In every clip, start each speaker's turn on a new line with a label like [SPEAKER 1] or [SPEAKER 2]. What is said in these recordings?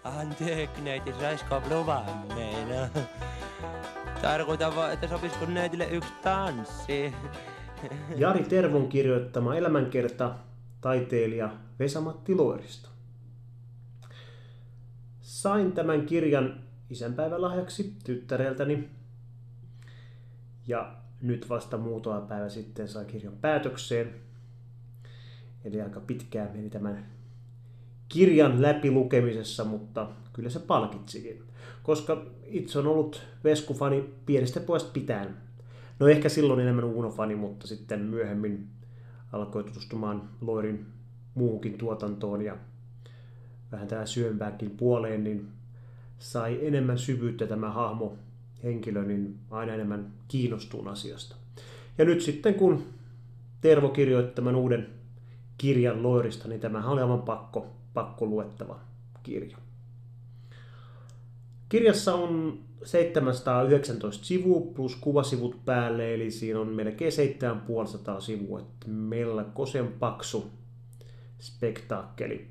[SPEAKER 1] Anteeksi, neiti raiskaava luvanneena. Tarkoitan vaan, että sopisiko neitille yksi tanssi.
[SPEAKER 2] Jari Tervon kirjoittama elämänkerta taiteilija Vesa-Matti Loirista. Sain tämän kirjan isänpäivälahjaksi tyttäreltäni. Ja nyt vasta muutama päivä sitten sai kirjan päätökseen. Eli aika pitkään meni tämän kirjan läpilukemisessa, mutta kyllä se palkitsikin. Koska itse on ollut Vesku-fani pienestä pojasta pitäen. No ehkä silloin enemmän Uno-fani, mutta sitten myöhemmin alkoi tutustumaan Loirin muuhunkin tuotantoon ja vähän tähän syömpääkin puoleen, niin sai enemmän syvyyttä tämä hahmo, henkilö, niin aina enemmän kiinnostuin asiasta. Ja nyt sitten kun Tervo kirjoitti tämän uuden kirjan Loirista, niin tämähän oli aivan pakko luettava kirja. Kirjassa on 719 sivua plus kuvasivut päälle, eli siinä on melkein 750 sivua, että melkoisen paksu spektaakkeli.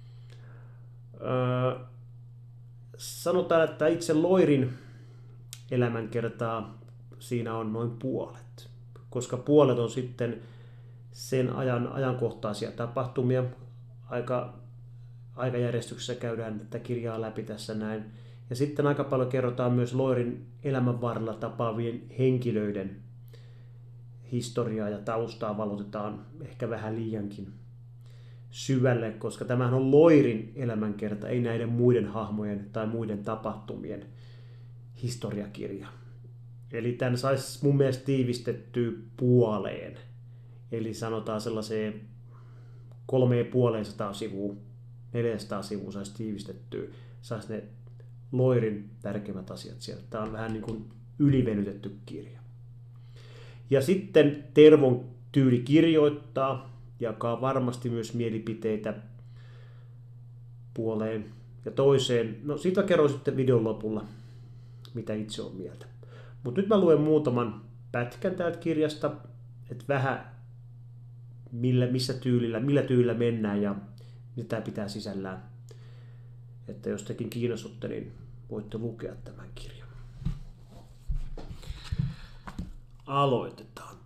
[SPEAKER 2] Sanotaan, että itse Loirin elämänkertaa siinä on noin puolet, koska puolet on sitten sen ajankohtaisia tapahtumia. Aikajärjestyksessä käydään tätä kirjaa läpi tässä näin. Ja sitten aika paljon kerrotaan myös Loirin elämän varrella tapaavien henkilöiden historiaa ja taustaa valotetaan ehkä vähän liiankin syvälle, koska tämähän on Loirin elämänkerta, ei näiden muiden hahmojen tai muiden tapahtumien historiakirja. Eli tämän saisi mun mielestä tiivistettyä puoleen. Eli sanotaan sellaiseen 350 sivua, 400 sivua saisi tiivistettyä, saisi ne Loirin tärkeimmät asiat sieltä. Tämä on vähän niin kuin ylivenytetty kirja. Ja sitten Tervon tyyli kirjoittaa, jakaa varmasti myös mielipiteitä puoleen ja toiseen. No siitä kerron sitten videon lopulla, mitä itse on mieltä. Mutta nyt mä luen muutaman pätkän täältä kirjasta, että vähän millä tyylillä mennään ja mitä tämä pitää sisällään. Että jos tekin kiinnostutte, niin voitte lukea tämän kirjan. Aloitetaan.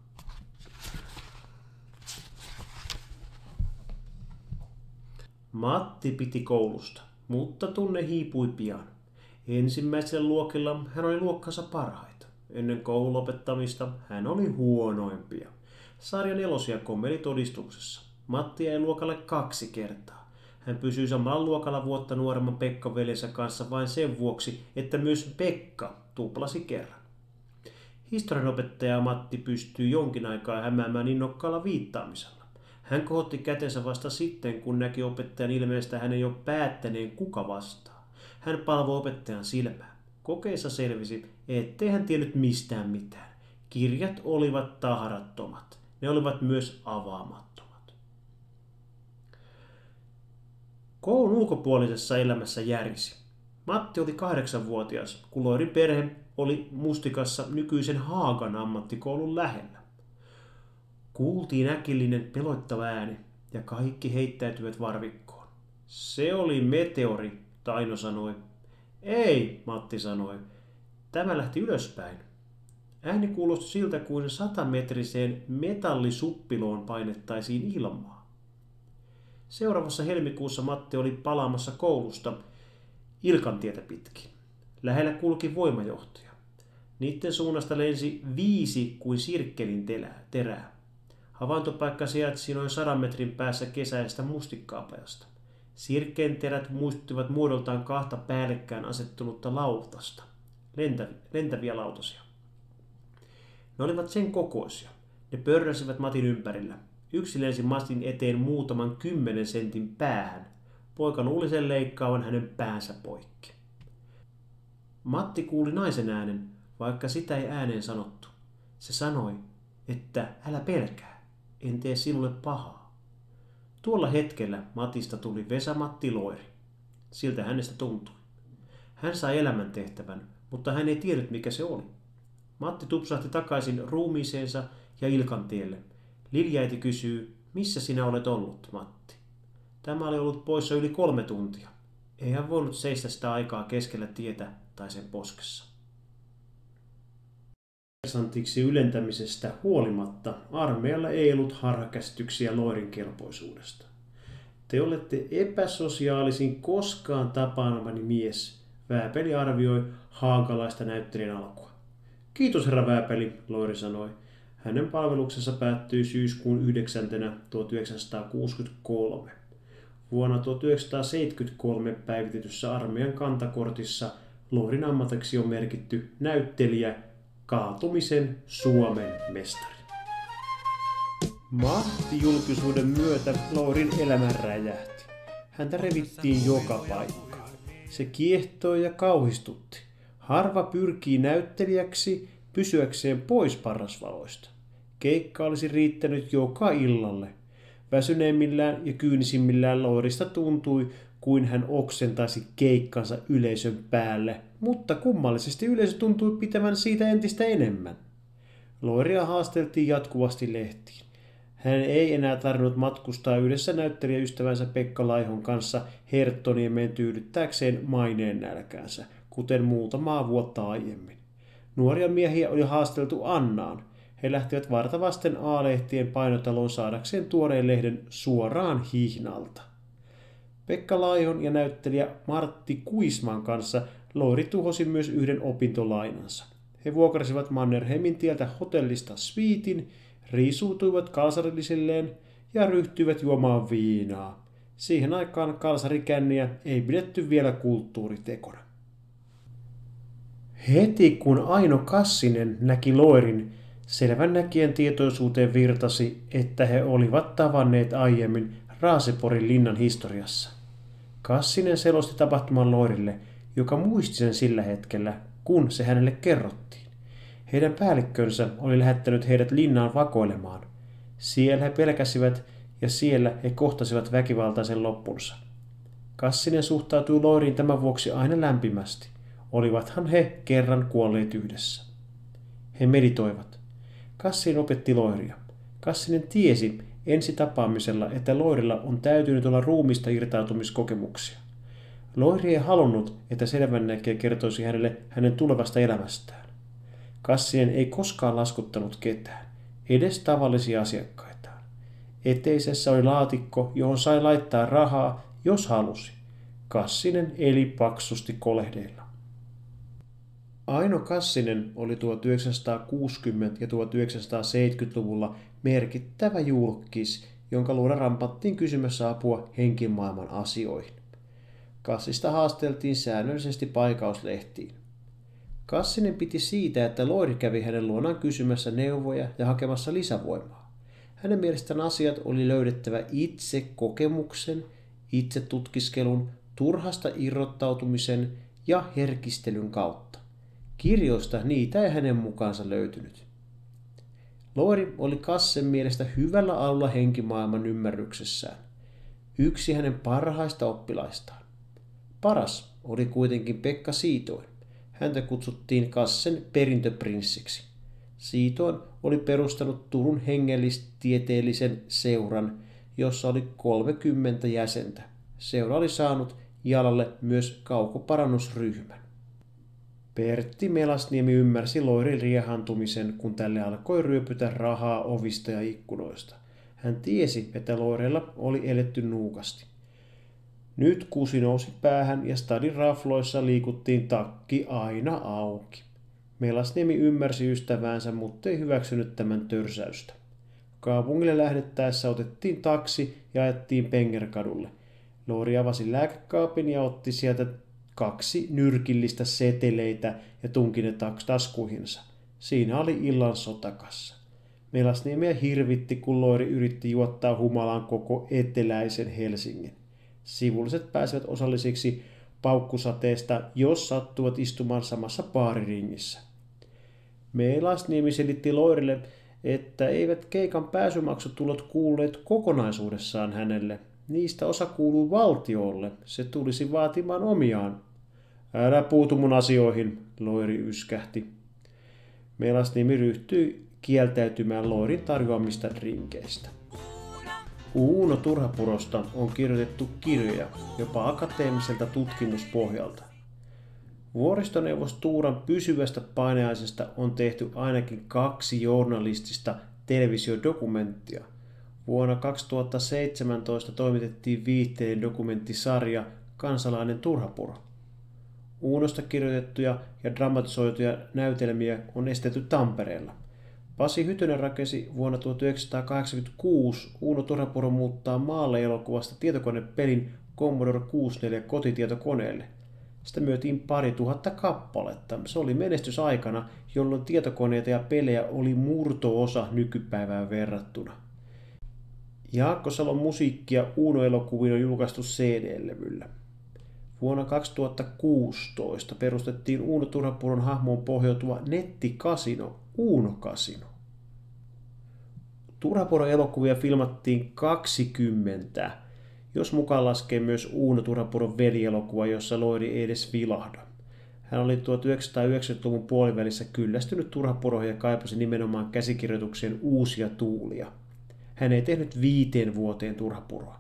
[SPEAKER 2] Matti piti koulusta, mutta tunne hiipui pian. Ensimmäisellä luokilla hän oli luokkansa parhaita. Ennen koulun lopettamista hän oli huonoimpia. Sarjan elosia kommeli todistuksessa. Matti jäi luokalle 2 kertaa. Hän pysyi samalla luokalla vuotta nuoremman Pekka veljensä kanssa vain sen vuoksi, että myös Pekka tuplasi kerran. Historianopettaja Matti pystyi jonkin aikaa hämäämään innokkaalla viittaamisella. Hän kohotti kätensä vasta sitten, kun näki opettajan ilmeistä hänen jo päättäneen kuka vastaa. Hän palvoi opettajan silmää. Kokeissa selvisi, ettei hän tiennyt mistään mitään. Kirjat olivat tahrattomat. Ne olivat myös avaamattomat. Koulun ulkopuolisessa elämässä järisi. Matti oli 8-vuotias, kun Loirin perhe oli Mustikassa nykyisen Haagan ammattikoulun lähellä. Kuultiin äkillinen pelottava ääni ja kaikki heittäytyivät varvikkoon. Se oli meteori, Taino sanoi. Ei, Matti sanoi. Tämä lähti ylöspäin. Ääni kuulosti siltä, kuin 100-metriseen metallisuppiloon painettaisiin ilmaa. Seuraavassa helmikuussa Matti oli palaamassa koulusta Ilkantietä pitkin. Lähellä kulki voimajohtaja. Niiden suunnasta lensi 5 kuin sirkkelin terää. Havaintopaikka sijaitsi noin 100 metrin päässä kesäisestä mustikkaapajasta. Sirkkeen terät muistuttivat muodoltaan 2 päällekkäin asettunutta lautasta, lentäviä lautasia. Ne olivat sen kokoisia. Ne pörräsivät Matin ympärillä. Yksi lensi Matin eteen muutaman 10 sentin päähän. Poika luuli sen leikkaavan hänen päänsä poikki. Matti kuuli naisen äänen, vaikka sitä ei ääneen sanottu. Se sanoi, että älä pelkää, en tee sinulle pahaa. Tuolla hetkellä Matista tuli Vesa-Matti Loiri. Siltä hänestä tuntui. Hän sai elämäntehtävän, mutta hän ei tiennyt mikä se oli. Matti tupsahti takaisin ruumiiseensa ja Ilkantielle. Liljaäiti kysyy, missä sinä olet ollut, Matti? Tämä oli ollut poissa yli 3 tuntia. Ei hän voinut seistä sitä aikaa keskellä tietä tai sen poskessa. Sersantiksi ylentämisestä huolimatta armeijalla ei ollut harhakäsityksiä Loirin kelpoisuudesta. Te olette epäsosiaalisin koskaan tapaamani mies, Vääpeli arvioi haagalaista näyttelijän alkua. Kiitos herra Vääpeli, Loiri sanoi. Hänen palveluksensa päättyi syyskuun 9. 1963. Vuonna 1973 päivitetyssä armeijan kantakortissa Loirin ammatiksi on merkitty näyttelijä, kaatumisen Suomen mestari. Mahti-julkisuuden myötä Loirin elämä räjähti. Häntä revittiin joka paikkaan. Se kiehtoi ja kauhistutti. Harva pyrkii näyttelijäksi pysyäkseen pois parrasvaloista. Keikka olisi riittänyt joka illalle. Väsyneimmillään ja kyynisimmillään Loirista tuntui, kuin hän oksentaisi keikkansa yleisön päälle, mutta kummallisesti yleisö tuntui pitävän siitä entistä enemmän. Loiria haasteltiin jatkuvasti lehtiin. Hän ei enää tarvinnut matkustaa yhdessä näyttelijäystävänsä Pekka Laihon kanssa Herttoniemeen tyydyttääkseen maineen nälkäänsä, kuten muutamaa vuotta aiemmin. Nuoria miehiä oli haasteltu Annaan. He lähtivät vartavasten A-lehtien painotaloon saadakseen tuoreen lehden suoraan hihnalta. Pekka Laihon ja näyttelijä Martti Kuisman kanssa Loiri tuhosi myös yhden opintolainansa. He vuokrasivat Mannerheimin tieltä hotellista sviitin, riisuutuivat kalsarillisilleen ja ryhtyivät juomaan viinaa. Siihen aikaan kalsarikänniä ei pidetty vielä kulttuuritekona. Heti kun Aino Kassinen näki Loirin, selvännäkijän tietoisuuteen virtasi, että he olivat tavanneet aiemmin Raaseporin linnan historiassa. Kassinen selosti tapahtuman Loirille, joka muisti sen sillä hetkellä, kun se hänelle kerrottiin. Heidän päällikkönsä oli lähettänyt heidät linnaan vakoilemaan. Siellä he pelkäsivät ja siellä he kohtasivat väkivaltaisen loppunsa. Kassinen suhtautui Loiriin tämän vuoksi aina lämpimästi. Olivathan he kerran kuolleet yhdessä. He meditoivat. Kassinen opetti Loiria. Kassinen tiesi ensi tapaamisella, että Loirilla on täytynyt olla ruumista irtautumiskokemuksia. Loiri ei halunnut, että selvännäkijä kertoisi hänelle hänen tulevasta elämästään. Kassinen ei koskaan laskuttanut ketään, edes tavallisia asiakkaitaan. Eteisessä oli laatikko, johon sai laittaa rahaa, jos halusi. Kassinen eli paksusti kolehdeilla. Aino Kassinen oli 1960- ja 1970-luvulla merkittävä julkkis, jonka luona rampattiin kysymässä apua henkimaailman asioihin. Kassista haasteltiin säännöllisesti paikauslehtiin. Kassinen piti siitä, että Loiri kävi hänen luonaan kysymässä neuvoja ja hakemassa lisävoimaa. Hänen mielestään asiat oli löydettävä itse kokemuksen, itse tutkiskelun, turhasta irrottautumisen ja herkistelyn kautta. Kirjoista niitä ei hänen mukaansa löytynyt. Loiri oli Kassen mielestä hyvällä alulla henkimaailman ymmärryksessään. Yksi hänen parhaista oppilaistaan. Paras oli kuitenkin Pekka Siitoin. Häntä kutsuttiin Kassen perintöprinssiksi. Siitoin oli perustanut Turun hengellistieteellisen seuran, jossa oli 30 jäsentä. Seura oli saanut jalalle myös kaukoparannusryhmän. Pertti Melasniemi ymmärsi Loirin riehantumisen, kun tälle alkoi ryöpytä rahaa ovista ja ikkunoista. Hän tiesi, että Loirella oli eletty nuukasti. Nyt kusi nousi päähän ja stadin rafloissa liikuttiin takki aina auki. Melasniemi ymmärsi ystäväänsä, mutta ei hyväksynyt tämän törsäystä. Kaupungille lähdettäessä otettiin taksi ja ajettiin Pengerkadulle. Loiri avasi lääkekaapin ja otti sieltä 2 nyrkillistä seteleitä ja tunki ne taskuihinsa. Siinä oli illan sotakassa. Melasniemeä hirvitti, kun Loiri yritti juottaa humalaan koko eteläisen Helsingin. Sivulliset pääsevät osallisiksi paukkusateesta, jos sattuvat istumaan samassa baariringissä. Melasniemi selitti Loirille, että eivät keikan pääsymaksutulot kuuluneet kokonaisuudessaan hänelle. Niistä osa kuuluu valtiolle. Se tulisi vaatimaan omiaan. Älä puutu mun asioihin, Loiri yskähti. Melasniemi ryhtyi kieltäytymään Loirin tarjoamista drinkeistä. Uuno Turhapurosta on kirjoitettu kirjoja jopa akateemiselta tutkimuspohjalta. Vuoristoneuvos Tuuran pysyvästä painajaisesta on tehty ainakin 2 journalistista televisiodokumenttia. Vuonna 2017 toimitettiin viihteinen dokumenttisarja Kansalainen Turhapuro. Uunosta kirjoitettuja ja dramatisoituja näytelmiä on estetty Tampereella. Pasi Hytönen rakensi vuonna 1986 Uuno Turhapuro muuttaa maalle -elokuvasta tietokonepelin Commodore 64 kotitietokoneelle. Sitä myytiin 2000 kappaletta. Se oli menestys aikana, jolloin tietokoneita ja pelejä oli murto-osa nykypäivään verrattuna. Jaakko Salon musiikkia Uuno-elokuviin on julkaistu CD-levyllä. Vuonna 2016 perustettiin Uuno Turhapuron hahmoon pohjautuva nettikasino Uuno Casino. Turhapuron elokuvia filmattiin 20, jos mukaan laskee myös Uuno Turhapuron velielokuva, jossa Loiri ei edes vilahda. Hän oli 1990-luvun puolivälissä kyllästynyt Turhapuroihin ja kaipasi nimenomaan käsikirjoituksien uusia tuulia. Hän ei tehnyt 5 vuoteen Turhapuroa.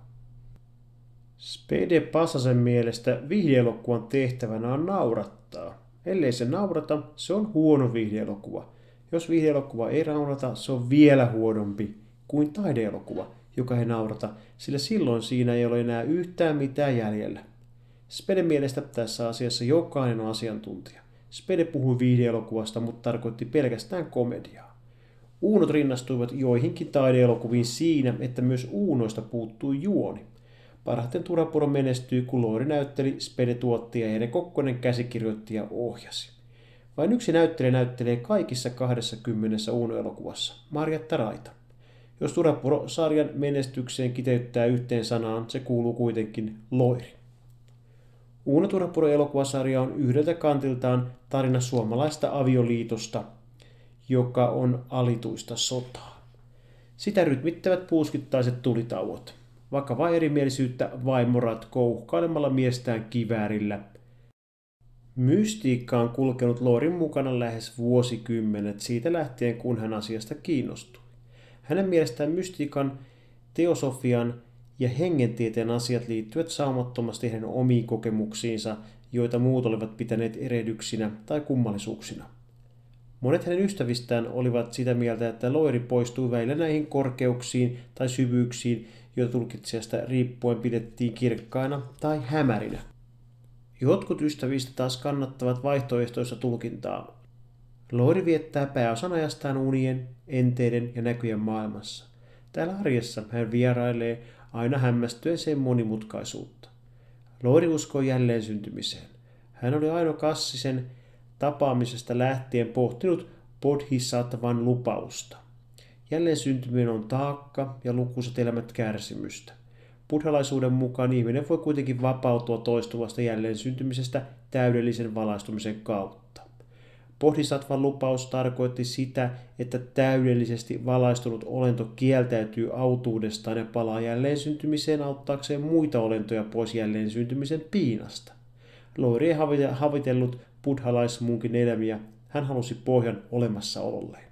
[SPEAKER 2] Spede Passasen mielestä viihdeelokuvan tehtävänä on naurattaa. Ellei se naurata, se on huono viihdeelokuva. Jos viihdeelokuva ei naurata, se on vielä huonompi kuin taideelokuva, joka ei naurata, sillä silloin siinä ei ole enää yhtään mitään jäljellä. Speden mielestä tässä asiassa jokainen on asiantuntija. Spede puhui viihdeelokuvasta, mutta tarkoitti pelkästään komediaa. Uunot rinnastuivat joihinkin taideelokuviin siinä, että myös uunoista puuttui juoni. Parhaiten Turhapuro menestyi, kun Loiri näytteli, Spede tuotti ja Eero Kokkonen käsikirjoitti ja ohjasi. Vain yksi näyttelijä näyttelee kaikissa 20 Uuno-elokuvassa, Marjatta Raita. Jos Turhapuro-sarjan menestykseen kiteyttää yhteen sanaan, se kuuluu kuitenkin Loiri. Uuno Turhapuro-elokuvasarja on yhdeltä kantiltaan tarina suomalaista avioliitosta, joka on alituista sotaa. Sitä rytmittävät puuskittaiset tulitauot. Vakavaa erimielisyyttä vaimo ratkoo uhkailemalla miestään kiväärillä. Mystiikka on kulkenut Loirin mukana lähes vuosikymmenet siitä lähtien, kun hän asiasta kiinnostui. Hänen mielestään mystiikan, teosofian ja hengentieteen asiat liittyvät saumattomasti hänen omiin kokemuksiinsa, joita muut olivat pitäneet erehdyksinä tai kummallisuuksina. Monet hänen ystävistään olivat sitä mieltä, että Loiri poistui välillä näihin korkeuksiin tai syvyyksiin, joita tulkitsijasta riippuen pidettiin kirkkaina tai hämärinä. Jotkut ystävistä taas kannattavat vaihtoehtoista tulkintaa. Loiri viettää pääosan ajastaan unien, enteiden ja näkyjen maailmassa. Täällä arjessa hän vierailee aina hämmästyen sen monimutkaisuutta. Loiri uskoo jälleen syntymiseen. Hän oli Aino Kassisen tapaamisesta lähtien pohtinut Bodhisattvan lupausta. Jälleen syntyminen on taakka ja lukuisat elämät kärsimystä. Buddhalaisuuden mukaan ihminen voi kuitenkin vapautua toistuvasta jälleen syntymisestä täydellisen valaistumisen kautta. Bodhisattvan lupaus tarkoitti sitä, että täydellisesti valaistunut olento kieltäytyy autuudestaan ja palaa jälleen syntymiseen auttaakseen muita olentoja pois jälleen syntymisen piinasta. Loiri ei havitellut buddhalaismunkin elämiä, hän halusi pohjan olemassaololleen.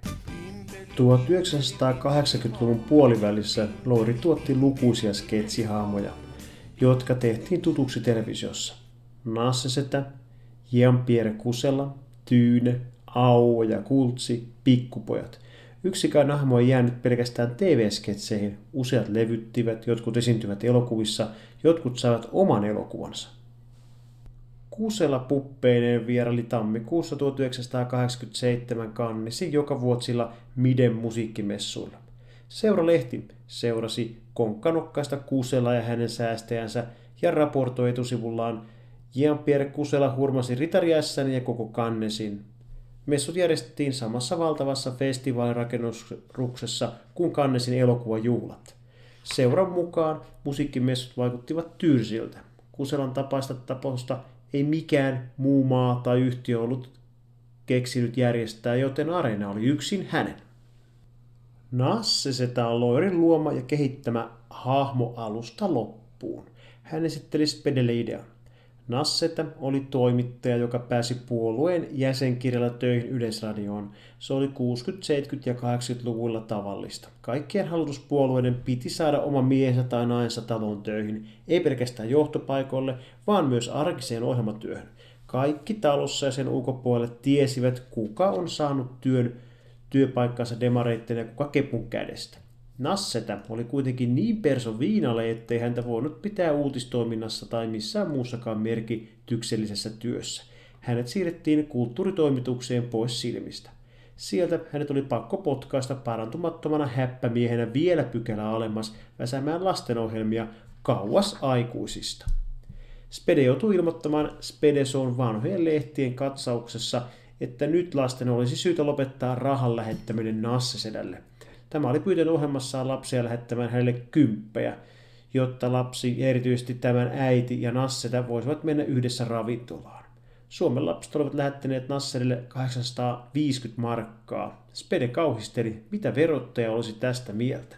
[SPEAKER 2] 1980-luvun puolivälissä Loiri tuotti lukuisia sketsihahmoja, jotka tehtiin tutuksi televisiossa. Nassesetä, Jean-Pierre Kusela, Tyyne, Auo ja Kultsi, Pikkupojat. Yksikään hahmo ei jäänyt pelkästään TV-sketseihin, useat levyttivät, jotkut esiintyvät elokuvissa, jotkut saivat oman elokuvansa. Kusela puppeineen vieraili tammikuussa 1987 Cannesin jokavuotisilla Miden musiikkimessuilla. Seuralehti seurasi konkkanokkaista Kuselaa ja hänen säästäjänsä ja raportoi etusivullaan: Jean-Pierre Kusela hurmasi Ritariässän ja koko Cannesin. Messut järjestettiin samassa valtavassa festivaalirakennuksessa kuin Cannesin elokuvajuhlat. Seuran mukaan musiikkimessut vaikuttivat tylsiltä. Kuselan tapaista tapausta ei mikään muu maa tai yhtiö ollut keksinyt järjestää, joten areena oli yksin hänen. Nassesetä on Loirin luoma ja kehittämä hahmo alusta loppuun. Hän esitteli Spedelle idean. Nassetä oli toimittaja, joka pääsi puolueen jäsenkirjalla töihin Yleisradioon. Se oli 60-, 70- ja 80-luvuilla tavallista. Kaikkien hallituspuolueiden piti saada oma miehensä tai naisensa taloon töihin, ei pelkästään johtopaikoille, vaan myös arkiseen ohjelmatyöhön. Kaikki talossa ja sen ulkopuolelle tiesivät, kuka on saanut työpaikkansa demareitten ja kuka kepun kädestä. Nassetä oli kuitenkin niin perso viinalle, ettei häntä voinut pitää uutistoiminnassa tai missään muussakaan merkityksellisessä työssä. Hänet siirrettiin kulttuuritoimitukseen pois silmistä. Sieltä hänet oli pakko potkaista parantumattomana häppämiehenä vielä pykälää alemmas väsämään lastenohjelmia kauas aikuisista. Spede joutui ilmoittamaan Spedeson vanhojen lehtien katsauksessa, että nyt lasten olisi syytä lopettaa rahan lähettäminen Nassesedälle. Tämä oli pyytänyt ohjelmassaan lapsia lähettämään hänelle 10, jotta lapsi ja erityisesti tämän äiti ja Nasseta voisivat mennä yhdessä ravintolaan. Suomen lapset olivat lähettäneet Nasserille 850 markkaa. Spede kauhisteli, mitä verottaja olisi tästä mieltä.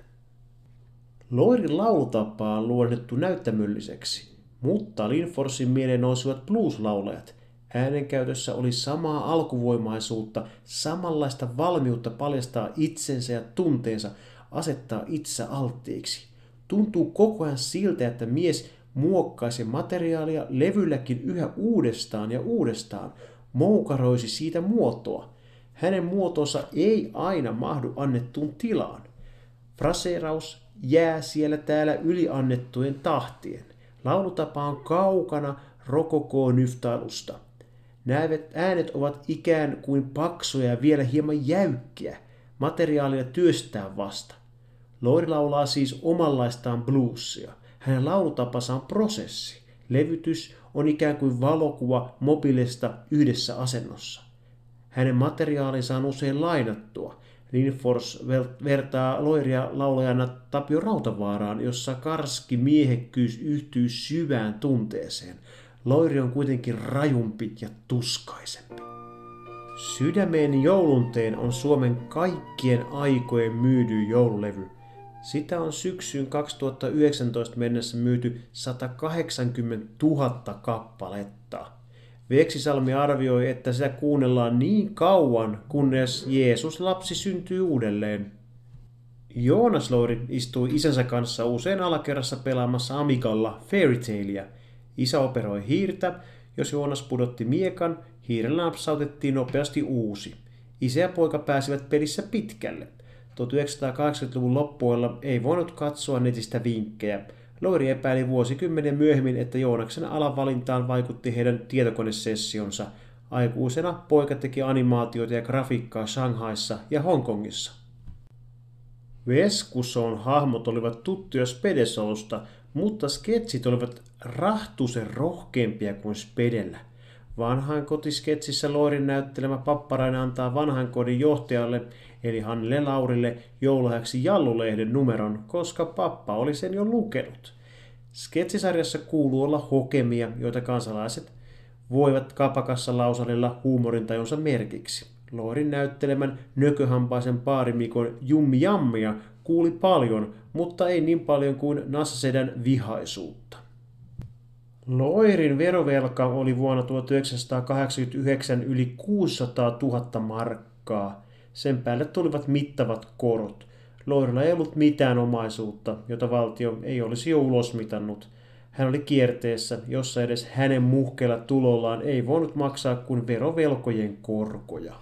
[SPEAKER 2] Loirin laulutapaa on luonnettu näyttämölliseksi, mutta Lindforsin mieleen nousivat blues-laulajat. Äänenkäytössä oli samaa alkuvoimaisuutta, samanlaista valmiutta paljastaa itsensä ja tunteensa, asettaa itsensä alttiiksi. Tuntuu koko ajan siltä, että mies muokkaisi materiaalia levylläkin yhä uudestaan ja uudestaan, moukaroisi siitä muotoa. Hänen muotonsa ei aina mahdu annettuun tilaan. Fraseeraus jää siellä täällä yliannettujen tahtien. Laulutapa on kaukana rokoko-nyftailusta. Äänet ovat ikään kuin paksuja ja vielä hieman jäykkiä, materiaalia työstää vasta. Loiri laulaa siis omanlaistaan bluesia. Hänen laulutapansa on prosessi. Levytys on ikään kuin valokuva mobiilista yhdessä asennossa. Hänen materiaalinsa on usein lainattua. Lindfors vertaa Loiria laulajana Tapio Rautavaaraan, jossa karski miehekkyys yhtyy syvään tunteeseen. Loiri on kuitenkin rajumpi ja tuskaisempi. Sydämeeni joulunteen on Suomen kaikkien aikojen myydyin joululevy. Sitä on syksyyn 2019 mennessä myyty 180 000 kappaletta. Veksisalmi arvioi, että sitä kuunnellaan niin kauan, kunnes Jeesus lapsi syntyy uudelleen. Joonas Loiri istui isänsä kanssa usein alakerrassa pelaamassa Amigalla Fairy Taleä. Isä operoi hiirtä, jos Joonas pudotti miekan, hiirellä napsautettiin nopeasti uusi. Isä ja poika pääsivät pelissä pitkälle. 1980-luvun loppuilla ei voinut katsoa netistä vinkkejä. Loiri epäili vuosikymmenen myöhemmin, että Joonaksen alavalintaan vaikutti heidän tietokonesessionsa. Aikuisena poika teki animaatioita ja grafiikkaa Shanghaissa ja Hongkongissa. Veskuson hahmot olivat tuttuja Spedesousta, mutta sketsit olivat rahtuisen rohkeampia kuin Spedellä. Vanhainkotisketsissä Loirin näyttelemä Papparainen antaa vanhainkodin johtajalle, eli Hannele Laurille, joululahjaksi Jallu-lehden numeron, koska pappa oli sen jo lukenut. Sketsisarjassa kuuluu olla hokemia, joita kansalaiset voivat kapakassa lausalilla huumorintajunsa merkiksi. Loirin näyttelemän nököhampaisen paarimikon Jummi Jammia kuuli paljon, mutta ei niin paljon kuin Nassesedän vihaisuutta. Loirin verovelka oli vuonna 1989 yli 600 000 markkaa. Sen päälle tulivat mittavat korot. Loirilla ei ollut mitään omaisuutta, jota valtio ei olisi jo ulosmitannut. Hän oli kierteessä, jossa edes hänen muhkeella tulollaan ei voinut maksaa kuin verovelkojen korkoja.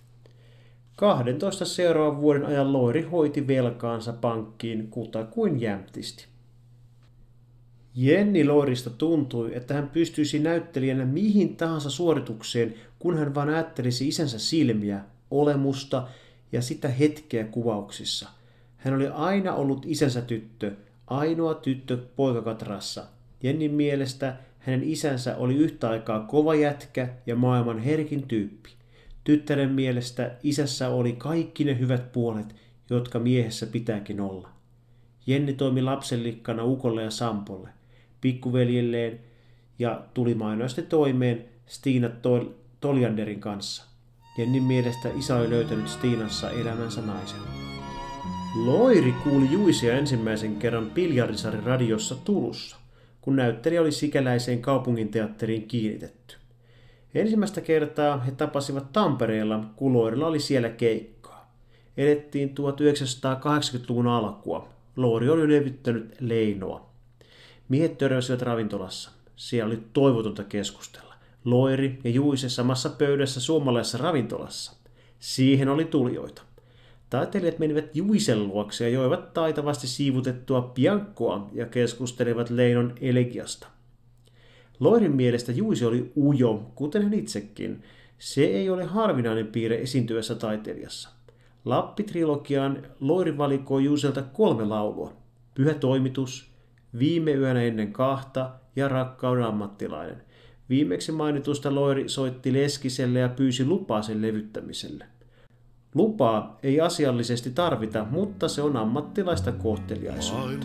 [SPEAKER 2] 12 seuraavan vuoden ajan Loiri hoiti velkaansa pankkiin kutakuin jämptisti. Jenni Loirista tuntui, että hän pystyisi näyttelijänä mihin tahansa suoritukseen, kun hän vain ajattelisi isänsä silmiä, olemusta ja sitä hetkeä kuvauksissa. Hän oli aina ollut isänsä tyttö, ainoa tyttö poikakatrassa. Jennin mielestä hänen isänsä oli yhtä aikaa kova jätkä ja maailman herkin tyyppi. Tyttären mielestä isässä oli kaikki ne hyvät puolet, jotka miehessä pitääkin olla. Jenni toimi lapsenlikkana ukolle ja Sampolle, pikkuveljelleen ja tuli mainoisesti toimeen Stina Toljanderin kanssa. Jennin mielestä isä oli löytänyt Stinassa elämänsä naisen. Loiri kuuli Juisia ensimmäisen kerran Piljarisari radiossa Turussa. kun näyttelijä oli sikäläiseen kaupunginteatteriin kiinnitetty. Ensimmäistä kertaa he tapasivat Tampereella, kun Loirilla oli siellä keikkaa. Elettiin 1980-luvun alkua. Loiri oli levittänyt Leinoa. Miehet törmäsivät ravintolassa. Siellä oli toivotonta keskustella. Loiri ja Juise samassa pöydässä suomalaisessa ravintolassa. Siihen oli tulijoita. Taiteilijat menivät Juisen luokse ja joivat taitavasti siivutettua piankkoa ja keskustelivat Leinon elegiasta. Loirin mielestä Juise oli ujo, kuten hän itsekin. Se ei ole harvinainen piirre esiintyvässä taiteilijassa. Lappi-trilogiaan Loiri valikoi Juiselta 3 laulua. Pyhä toimitus, Viime yönä ennen kahta ja Rakkauden ammattilainen. Viimeksi mainitusta Loiri soitti Leskiselle ja pyysi lupaa sen levyttämiselle. Lupaa ei asiallisesti tarvita, mutta se on ammattilaista kohteliaisuutta.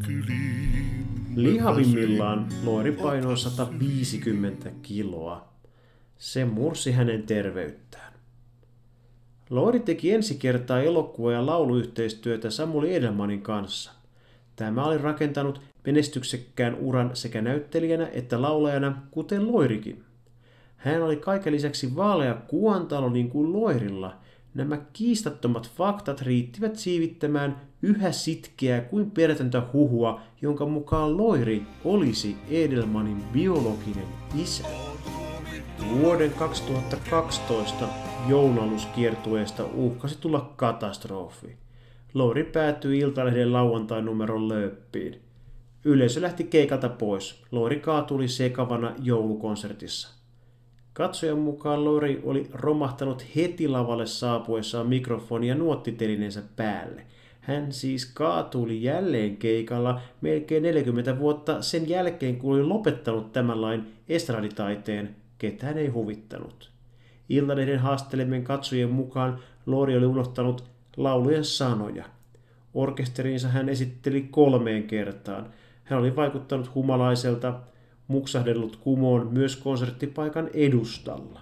[SPEAKER 2] Lihavimmillaan Loiri painoi 150 kiloa. Se mursi hänen terveyttään. Loiri teki ensi kertaa elokuva- ja lauluyhteistyötä Samuli Edelmanin kanssa. Tämä oli rakentanut menestyksekkään uran sekä näyttelijänä että laulajana, kuten Loirikin. Hän oli kaiken lisäksi vaalea kuontalo niin kuin Loirilla. Nämä kiistattomat faktat riittivät siivittämään yhä sitkeää kuin perätöntä huhua, jonka mukaan Loiri olisi Edelmanin biologinen isä. Vuoden 2012 joulunaluskiertueesta uhkasi tulla katastrofi. Loiri päätyi Iltalehden lauantai-numeron lööppiin. Yleisö lähti keikalta pois. Loiri kaatui sekavana joulukonsertissa. Katsojan mukaan Loiri oli romahtanut heti lavalle saapuessaan mikrofoni- ja nuottitelineensä päälle. Hän siis kaatui jälleen keikalla melkein 40 vuotta sen jälkeen, kun oli lopettanut tämän lain estraditaiteen. Ketään ei huvittanut. Iltalehden haastelemien katsojien mukaan Loiri oli unohtanut laulujen sanoja. Orkesteriinsa hän esitteli 3 kertaan. Hän oli vaikuttanut humalaiselta, muksahdellut kumoon myös konserttipaikan edustalla.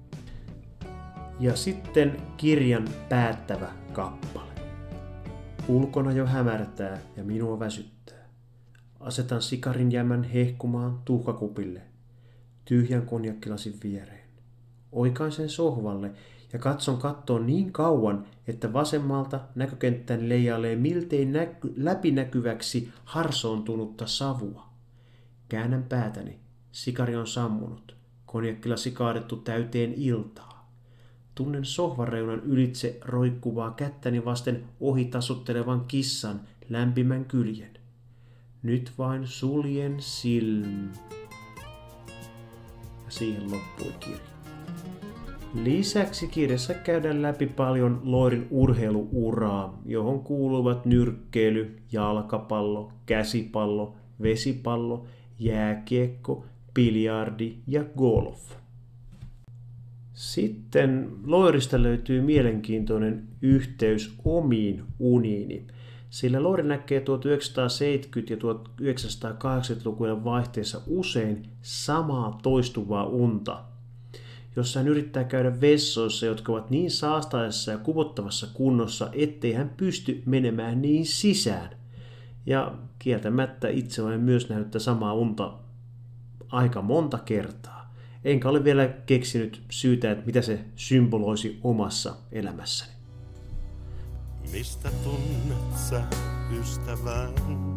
[SPEAKER 2] Ja sitten kirjan päättävä kappale. Ulkona jo hämärtää ja minua väsyttää. Asetan sikarin jämän hehkumaan tuhkakupille, tyhjän konjakkilasin viereen. Oikaisen sohvalle ja katson kattoon niin kauan, että vasemmalta näkökenttäni leijailee miltei läpinäkyväksi harsoontunutta savua. Käännän päätäni. Sikari on sammunut. Konjakkilasi kaadettu täyteen iltaa. Tunnen sohvareunan ylitse roikkuvaa kättäni vasten ohitasuttelevan kissan lämpimän kyljen. Nyt vain suljen silm. Ja siihen loppui kirja. Lisäksi kirjassa käydään läpi paljon Loirin urheiluuraa, johon kuuluvat nyrkkeily, jalkapallo, käsipallo, vesipallo, jääkiekko, biljardi ja golf. Sitten Loirista löytyy mielenkiintoinen yhteys omiin uniini, sillä Loiri näkee 1970- ja 1980-lukujen vaihteessa usein samaa toistuvaa unta, jossa hän yrittää käydä vessoissa, jotka ovat niin saastaisessa ja kuvottavassa kunnossa, ettei hän pysty menemään niin sisään. Ja kieltämättä itse olen myös nähnyt samaa unta aika monta kertaa. Enkä ole vielä keksinyt syytä, että mitä se symboloisi omassa elämässäni.
[SPEAKER 3] Mistä tunnet sä ystävän?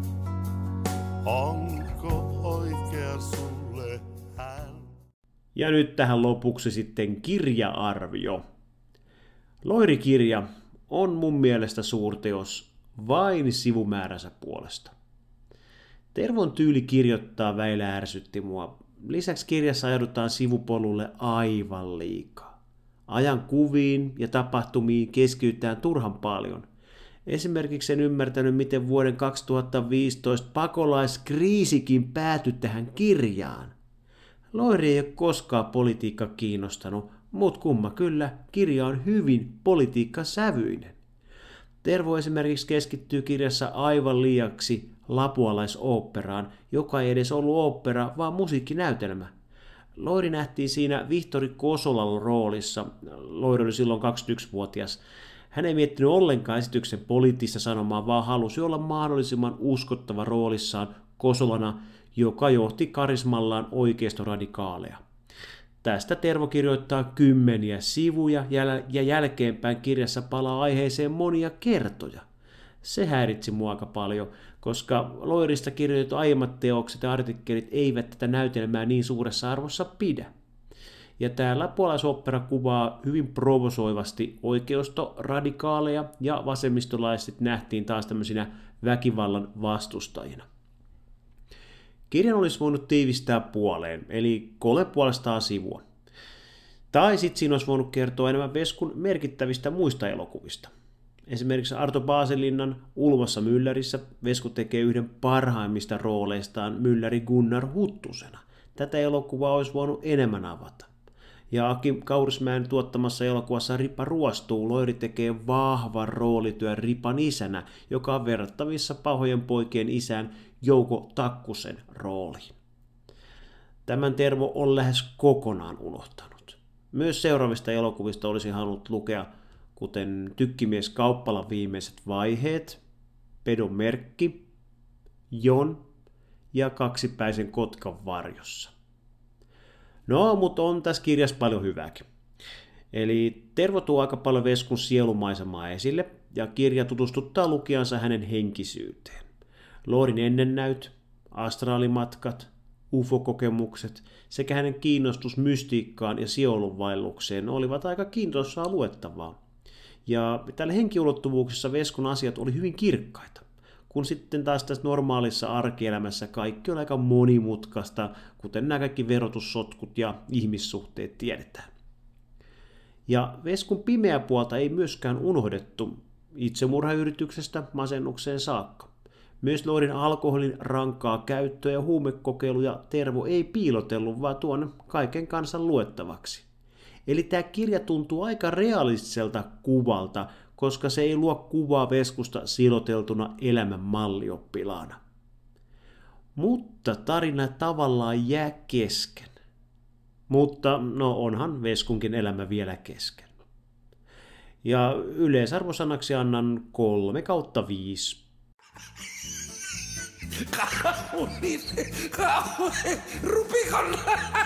[SPEAKER 3] Onko oikea sulle hän?
[SPEAKER 2] Ja nyt tähän lopuksi sitten kirja-arvio. Loiri-kirja on mun mielestä suurteos vain sivumääränsä puolesta. Tervon tyyli kirjoittaa väillä ärsytti mua. Lisäksi kirjassa ajaudutaan sivupolulle aivan liikaa. Ajan kuviin ja tapahtumiin keskitytään turhan paljon. Esimerkiksi en ymmärtänyt, miten vuoden 2015 pakolaiskriisikin päätyi tähän kirjaan. Loiri ei ole koskaan politiikka kiinnostanut, mutta kumma kyllä, kirja on hyvin politiikkasävyinen. Tervo esimerkiksi keskittyy kirjassa aivan liiaksi lapualaisoopperaan, joka ei edes ollut ooppera, vaan musiikkinäytelmä. Loiri nähtiin siinä Vihtori Kosolan roolissa. Loiri oli silloin 21-vuotias. Hän ei miettinyt ollenkaan esityksen poliittista sanomaa, vaan halusi olla mahdollisimman uskottava roolissaan Kosolana, joka johti karismallaan oikeistoradikaaleja. Tästä Tervo kirjoittaa kymmeniä sivuja ja jälkeenpäin kirjassa palaa aiheeseen monia kertoja. Se häiritsi mua aika paljon, koska Loirista kirjoitetut aiemmat teokset ja artikkelit eivät tätä näytelmää niin suuressa arvossa pidä. Ja täällä puolaisopera kuvaa hyvin provosoivasti oikeistoradikaaleja ja vasemmistolaiset nähtiin taas tämmöisinä väkivallan vastustajina. Kirjan olisi voinut tiivistää puoleen, eli 350 sivua. Tai sitten siinä olisi voinut kertoa enemmän Veskun merkittävistä muista elokuvista. Esimerkiksi Arto Baselinnan Ulvassa Müllerissä Vesku tekee yhden parhaimmista rooleistaan Mylläri Gunnar Huttusena. Tätä elokuvaa olisi voinut enemmän avata. Ja Aki Kaurismäen tuottamassa elokuvassa Ripa ruostuu Loiri tekee vahvan roolityön Ripan isänä, joka on verrattavissa Pahojen poikien isään Jouko Takkusen rooliin. Tämän Tervo on lähes kokonaan unohtanut. Myös seuraavista elokuvista olisi halunnut lukea, kuten Tykkimies Kauppalan viimeiset vaiheet, Pedon merkki, Jon ja Kaksipäisen Kotkan varjossa. No, mutta on tässä kirjassa paljon hyvääkin. Eli Tervo tuo aika paljon Veskun sielumaisemaa esille, ja kirja tutustuttaa lukijansa hänen henkisyyteen. Loirin ennennäyt, astraalimatkat, ufo-kokemukset sekä hänen kiinnostus mystiikkaan ja sielunvaellukseen olivat aika kiintoisaa luettavaa. Ja tällä henkiulottuvuuksissa Veskun asiat oli hyvin kirkkaita, kun sitten taas tässä normaalissa arkielämässä kaikki on aika monimutkaista, kuten nämä kaikki verotussotkut ja ihmissuhteet tiedetään. Ja Veskun pimeä puolta ei myöskään unohdettu itsemurhayrityksestä masennukseen saakka. Myös Loirin alkoholin rankkaa käyttöä ja huumekokeiluja Tervo ei piilotellut, vaan tuonne kaiken kansan luettavaksi. Eli tämä kirja tuntuu aika realistiselta kuvalta, koska se ei luo kuvaa Veskusta siloteltuna elämän mallioppilaana. Mutta tarina tavallaan jää kesken. Mutta no onhan Veskunkin elämä vielä kesken. Ja yleisarvosanaksi annan 3/5.
[SPEAKER 4] Kaunis, rupikon.